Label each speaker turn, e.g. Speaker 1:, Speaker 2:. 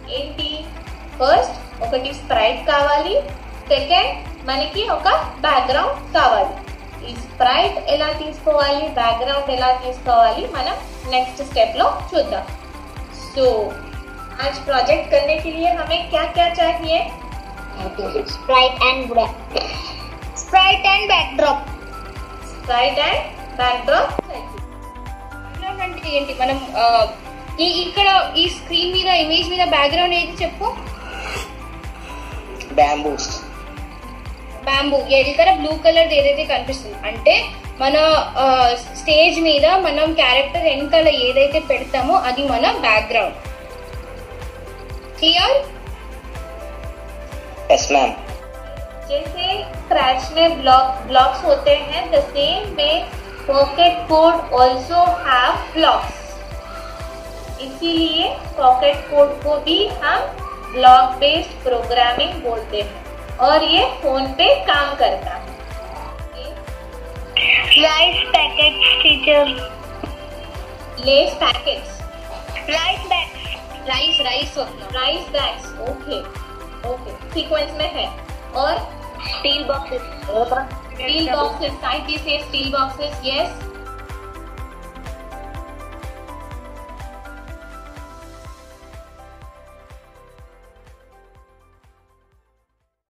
Speaker 1: ఏంటి, ఫస్ట్ ఒకటి స్ప్రైట్ కావాలి, సెకండ్ మనకి ఒక బ్యాక్గ్రౌండ్ కావాలి. ఈ స్ప్రైట్ ఎలా తీసుకోవాలి, बैकग्राउंड ఎలా తీసుకోవాలి మనం नेक्स्ट स्टेप लो చూద్దాం. सो आज प्रोजेक्ट करने के लिए हमें क्या क्या चाहिए?
Speaker 2: Sprite and backdrop.
Speaker 1: Sprite and backdrop
Speaker 3: అంటే ఏంటి? మనం ఇక్కడ ఈ స్క్రీన్ మీద ఇమేజ్ మీద బ్యాక్గ్రౌండ్ ఏది చెప్పు? బ్యాంబూ. ఇక్కడ బ్లూ కలర్ ఏదైతే కనిపిస్తుంది అంటే మన స్టేజ్ మీద మనం క్యారెక్టర్ వెనకాల ఏదైతే పెడతామో అది మన బ్యాక్గ్రౌండ్. క్లియర్?
Speaker 4: Yes ma'am.
Speaker 1: जैसे स्क्रैच में ब्लॉक्स होते हैं, the same way pocket code also have blocks. इसीलिए पॉकेट कोड को भी हम ब्लॉक बेस्ड प्रोग्रामिंग बोलते हैं और ये फोन पे काम करता है.
Speaker 2: Rice packets teacher.
Speaker 1: लेस packets.
Speaker 2: Rice bags.
Speaker 3: Rice
Speaker 1: bags. Okay sequence में है. और
Speaker 2: steel boxes.
Speaker 1: Steel boxes. Side से स्टील बॉक्सेस. यस